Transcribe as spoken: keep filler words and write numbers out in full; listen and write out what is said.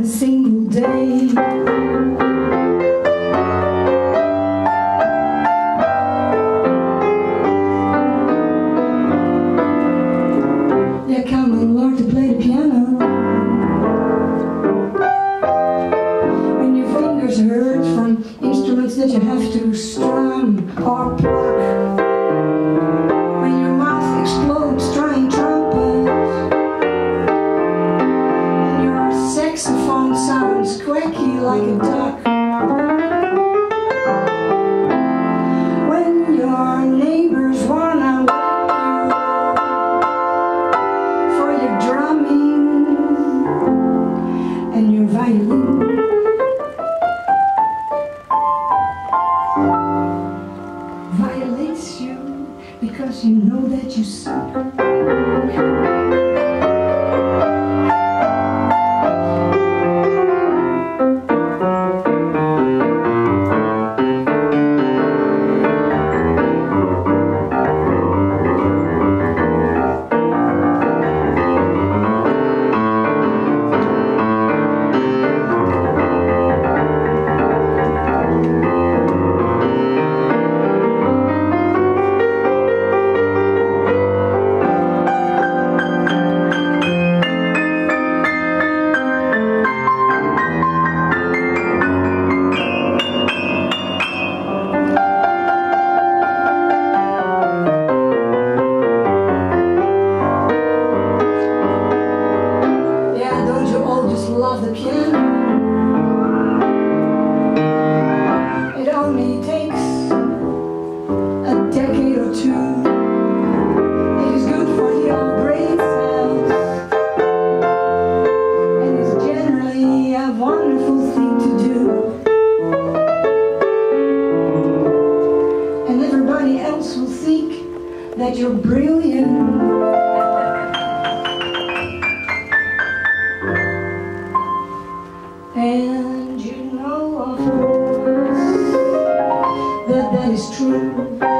single day. Yeah, come and learn to play the piano. When your fingers hurt from instruments that you have to strum or pluck. When your mouth explodes trying trumpet. And your saxophone sounds quacky like a duck. When your neighbors wanna wake you for your drumming and your violin. Violates you because you know that you suck. Love the piano. It only takes a decade or two. It is good for your brain cells, and it's generally a wonderful thing to do. And everybody else will think that you're brilliant. And you know, of course, that that is true.